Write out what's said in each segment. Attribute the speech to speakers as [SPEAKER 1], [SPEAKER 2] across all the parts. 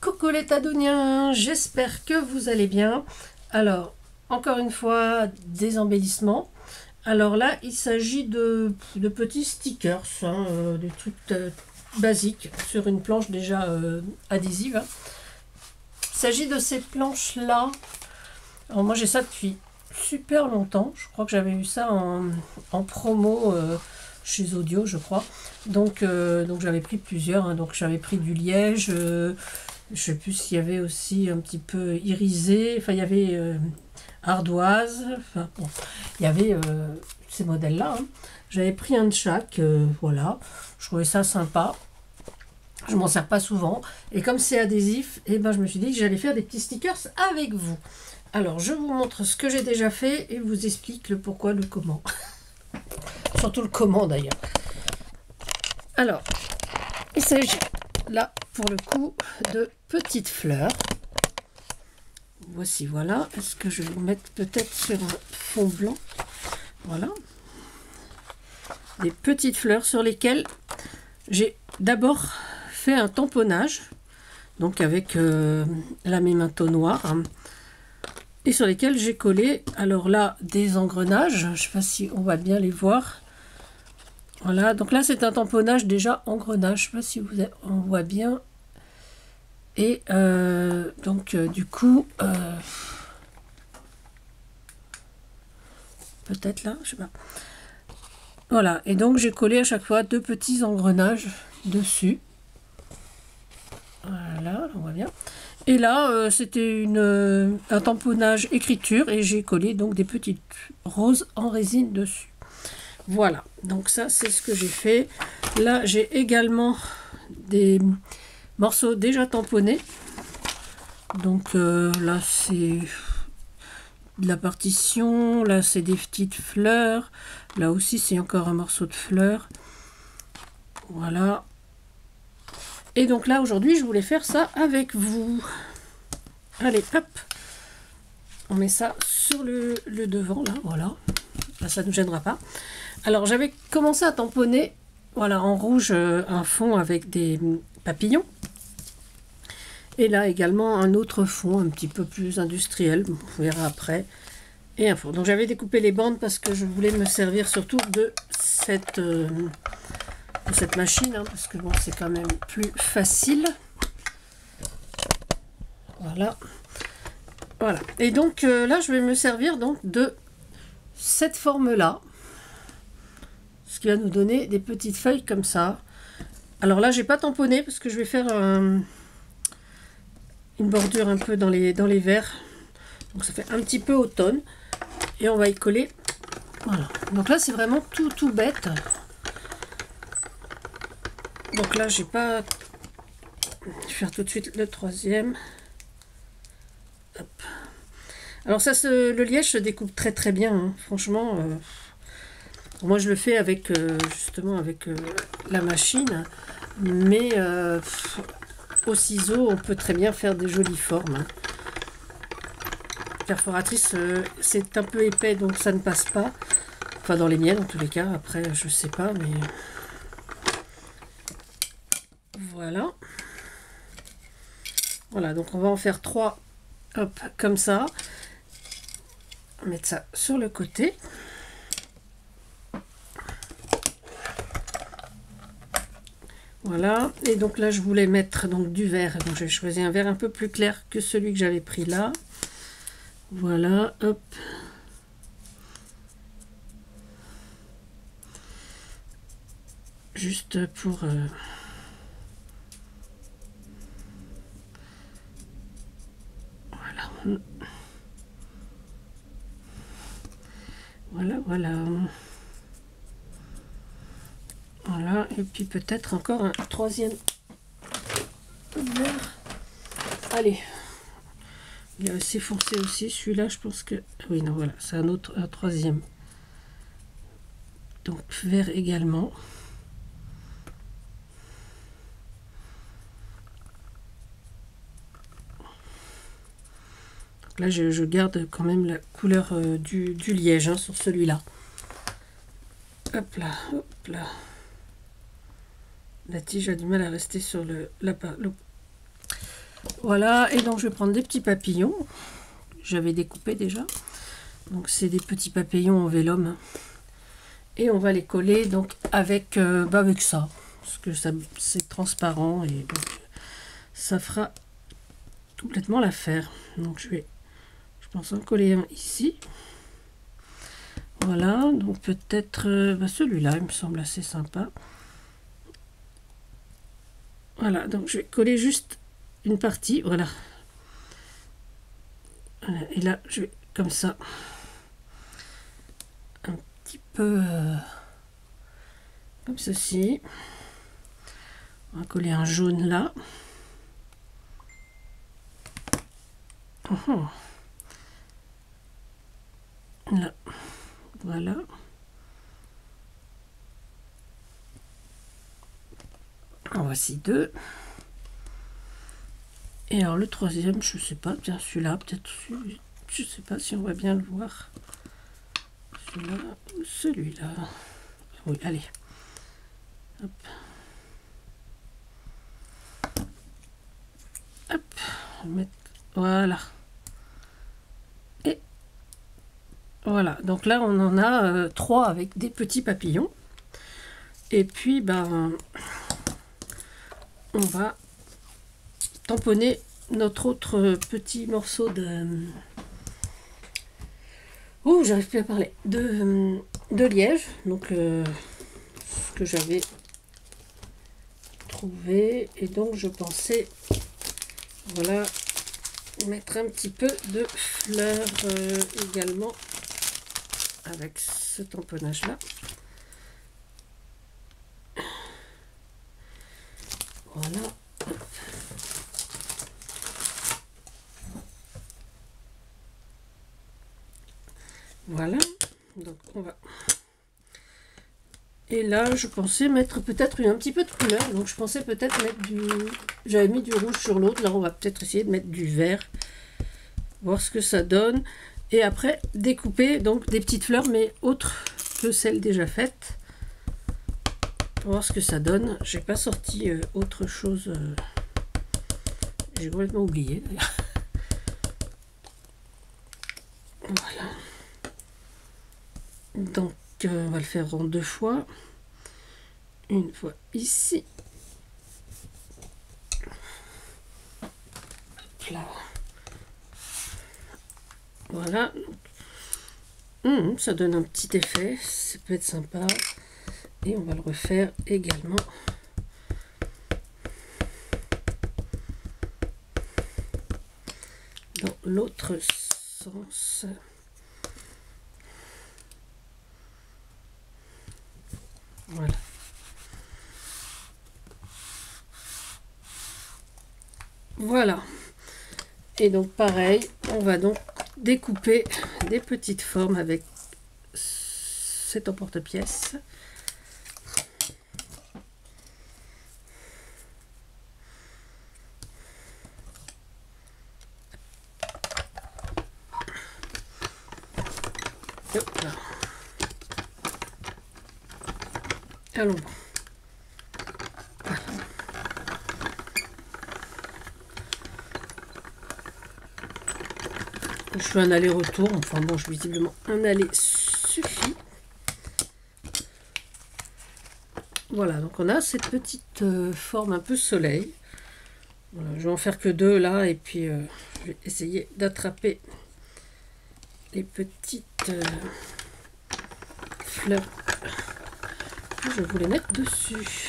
[SPEAKER 1] Coucou les tadoniens, j'espère que vous allez bien. Alors, encore une fois, des embellissements. Alors là, il s'agit de petits stickers, hein, des trucs basiques sur une planche déjà adhésive. Il s'agit de ces planches-là. Alors moi j'ai ça depuis super longtemps. Je crois que j'avais eu ça en promo chez Audio, je crois. Donc j'avais pris plusieurs. Hein. Donc j'avais pris du liège. Je sais plus s'il y avait aussi un petit peu irisé. Enfin, il y avait ardoise. Enfin, bon, il y avait ces modèles-là. Hein. J'avais pris un de chaque. Voilà. Je trouvais ça sympa. Je m'en sers pas souvent. Et comme c'est adhésif, eh ben, je me suis dit que j'allais faire des petits stickers avec vous. Alors, je vous montre ce que j'ai déjà fait et vous explique le pourquoi, le comment. Surtout le comment d'ailleurs. Alors, il s'agit là, pour le coup, de petites fleurs. Voici, voilà. Est-ce que je vais vous mettre peut-être sur un fond blanc? Voilà. Des petites fleurs sur lesquelles j'ai d'abord fait un tamponnage. Donc avec la mémento noire. Hein, et sur lesquels j'ai collé, alors là, des engrenages. Je ne sais pas si on va bien les voir. Voilà, donc là, c'est un tamponnage déjà engrenage. Je ne sais pas si on voit bien. Et donc, du coup, peut-être là, je sais pas. Voilà, et donc j'ai collé à chaque fois deux petits engrenages dessus. Voilà, on voit bien. Et là, c'était un tamponnage écriture et j'ai collé donc des petites roses en résine dessus. Voilà, donc ça c'est ce que j'ai fait. Là, j'ai également des morceaux déjà tamponnés. Donc là, c'est de la partition. Là, c'est des petites fleurs. Là aussi, c'est encore un morceau de fleurs. Voilà. Et donc là, aujourd'hui, je voulais faire ça avec vous. Allez, hop. On met ça sur le devant, là, voilà. Là, ça ne nous gênera pas. Alors, j'avais commencé à tamponner, voilà, en rouge, un fond avec des papillons. Et là, également, un autre fond, un petit peu plus industriel, on verra après. Et un fond. Donc, j'avais découpé les bandes parce que je voulais me servir surtout de cette machine, hein, parce que bon, c'est quand même plus facile. Voilà. Voilà. Et donc là, je vais me servir donc de cette forme-là. Ce qui va nous donner des petites feuilles comme ça. Alors là, j'ai pas tamponné parce que je vais faire une bordure un peu dans les verres. Donc ça fait un petit peu automne. Et on va y coller. Voilà. Donc là, c'est vraiment tout bête. Donc là, j'ai pas... Je vais faire tout de suite le troisième. Hop. Alors ça, le liège se découpe très bien. Hein. Franchement, moi je le fais avec justement avec la machine. Mais au ciseau, on peut très bien faire des jolies formes. Hein. Perforatrice, c'est un peu épais, donc ça ne passe pas. Enfin, dans les miennes, en tous les cas. Après, je sais pas, mais... Voilà. Voilà, donc on va en faire 3, hop, comme ça. On va mettre ça sur le côté. Voilà, et donc là je voulais mettre donc du vert, donc j'ai choisi un vert un peu plus clair que celui que j'avais pris là. Voilà, hop. Juste pour... Voilà. Voilà. Voilà, et puis peut-être encore un troisième vert. Allez. Il est assez foncé aussi, celui-là, je pense que... Oui, non, voilà, c'est un troisième. Donc, vert également. Donc là, je garde quand même la couleur du liège hein, sur celui-là. Hop là, hop là. La tige a du mal à rester sur Voilà, et donc je vais prendre des petits papillons. J'avais découpé déjà. Donc c'est des petits papillons en vélum. Et on va les coller donc avec, avec ça. Parce que ça c'est transparent et donc ça fera complètement l'affaire. Donc je pense en coller un ici. Voilà, donc peut-être celui-là, il me semble assez sympa. Voilà, donc je vais coller juste une partie, voilà. Voilà, et là, je vais comme ça, un petit peu comme ceci. On va coller un jaune là. Là, voilà. En voici deux. Et alors le troisième, je sais pas, bien celui-là, peut-être, je sais pas si on va bien le voir. Celui-là ou celui-là. Oui, allez. Hop. Hop. On va mettre, voilà. Et voilà. Donc là, on en a trois avec des petits papillons. Et puis, ben, on va tamponner notre autre petit morceau de... Oh, j'arrive plus à parler. De liège. Donc, ce que j'avais trouvé. Et donc, je pensais, voilà, mettre un petit peu de fleurs également avec ce tamponnage-là. Voilà. Voilà, donc on va... Et là, je pensais mettre peut-être un petit peu de couleur. Donc je pensais peut-être mettre du... J'avais mis du rouge sur l'autre. Là, on va peut-être essayer de mettre du vert. Voir ce que ça donne. Et après, découper donc des petites fleurs, mais autres que celles déjà faites. Pour voir ce que ça donne. J'ai pas sorti autre chose. J'ai complètement oublié d'ailleurs. Voilà. Donc, on va le faire en deux fois. Une fois ici. Là. Voilà. Ça donne un petit effet. Ça peut être sympa. Et on va le refaire également. Dans l'autre sens. Voilà. Voilà. Et donc pareil, on va donc découper des petites formes avec cet emporte-pièce. Allons. Je fais un aller-retour, enfin bon, visiblement un aller suffit. Voilà, donc on a cette petite forme un peu soleil. Voilà, je vais en faire que deux là, et puis je vais essayer d'attraper les petites fleurs que je voulais mettre dessus.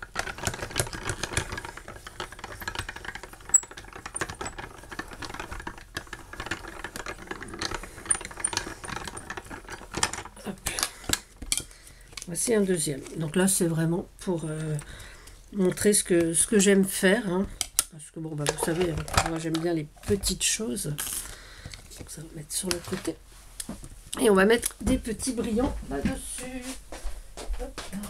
[SPEAKER 1] Voici un deuxième. Donc là, c'est vraiment pour montrer ce que j'aime faire. Hein. Parce que bon, bah, vous savez, moi j'aime bien les petites choses. Donc ça va mettre sur le côté. Et on va mettre des petits brillants là-dessus. Hop là.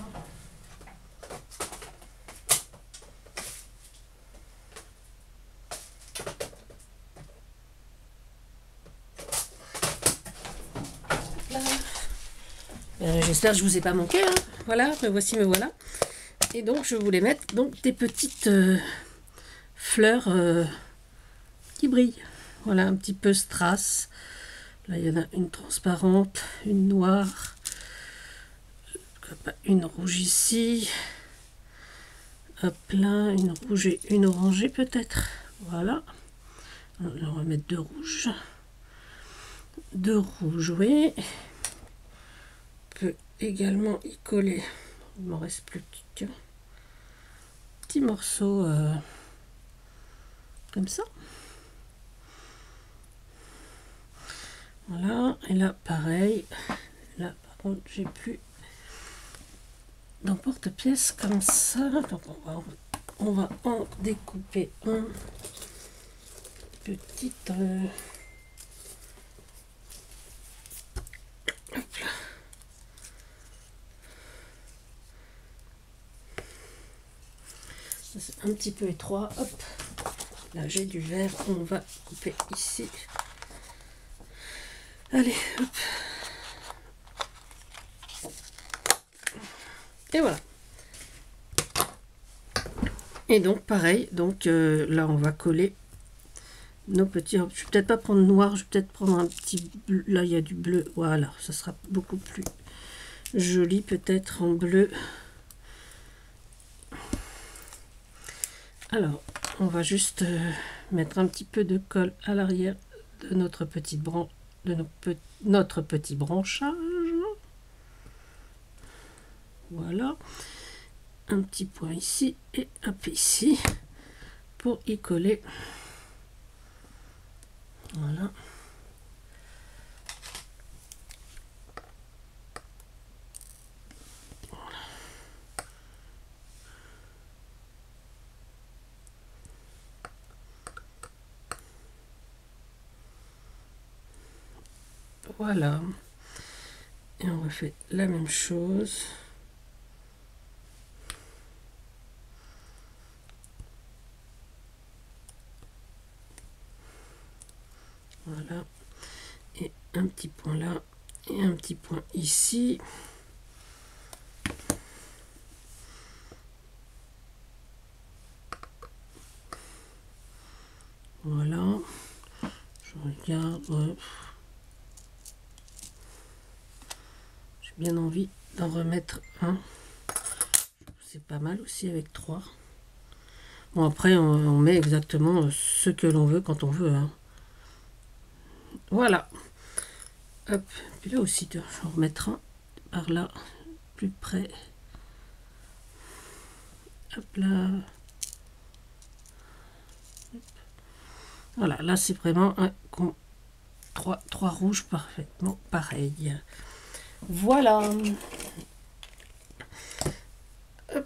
[SPEAKER 1] J'espère que je vous ai pas manqué. Hein. Voilà, me voici, me voilà. Et donc je voulais mettre donc des petites fleurs qui brillent. Voilà, un petit peu strass. Là, il y en a une transparente, une noire, une rouge ici. Hop là, une rouge et une orangée peut-être. Voilà. On va mettre deux rouges. Deux rouges, oui. On peut également y coller. Il m'en reste plus qu'un petit morceau comme ça. Voilà. Et là, pareil. Là, par contre, j'ai plus d'emporte-pièce comme ça. Donc, on va en découper un petit. Hop là. C'est un petit peu étroit. Hop. Là, j'ai du verre. On va couper ici. Allez, hop. Et voilà. Et donc pareil, donc là on va coller nos petits. Je vais peut-être pas prendre noir, je vais peut-être prendre un petit bleu. Là il y a du bleu, voilà, ça sera beaucoup plus joli peut-être en bleu. Alors on va juste mettre un petit peu de colle à l'arrière de notre petite branche, de notre petit branchage. Voilà, un petit point ici et un peu ici pour y coller. Voilà. Voilà. Et on refait la même chose. Voilà, et un petit point là, et un petit point ici. Voilà, je regarde, j'ai bien envie d'en remettre un. C'est pas mal aussi avec 3. Bon, après, on met exactement ce que l'on veut quand on veut, hein. Voilà. Hop. Puis là aussi, je vais en remettre un par là, plus près. Hop là. Hop. Voilà, là c'est vraiment un trois rouges parfaitement pareil. Voilà. Hop.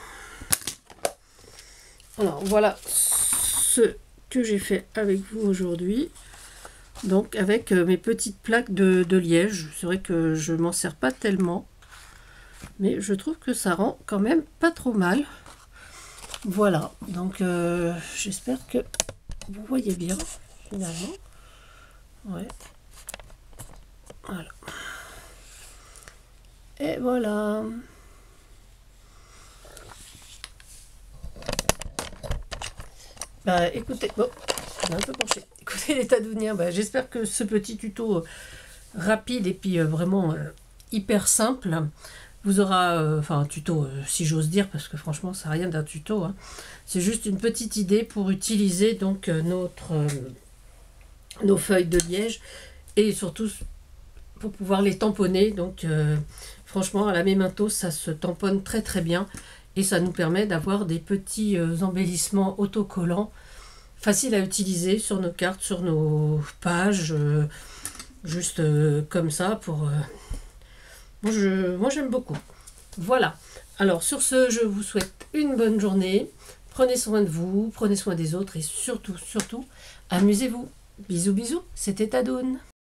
[SPEAKER 1] Alors voilà ce que j'ai fait avec vous aujourd'hui. Donc avec mes petites plaques de liège. C'est vrai que je m'en sers pas tellement, mais je trouve que ça rend quand même pas trop mal. Voilà, donc j'espère que vous voyez bien finalement. Ouais. Voilà. Et voilà. Bah écoutez, bon, on est un peu penché. Écoutez les tadouniens, bah, j'espère que ce petit tuto rapide et puis vraiment hyper simple vous aura, enfin un tuto si j'ose dire, parce que franchement ça n'a rien d'un tuto, hein. C'est juste une petite idée pour utiliser donc nos feuilles de liège et surtout pour pouvoir les tamponner. Donc franchement à la Memento ça se tamponne très très bien et ça nous permet d'avoir des petits embellissements autocollants faciles à utiliser sur nos cartes, sur nos pages, juste comme ça pour moi j'aime beaucoup. Voilà, alors sur ce je vous souhaite une bonne journée, prenez soin de vous, prenez soin des autres et surtout amusez-vous. Bisous bisous, c'était Tadoune.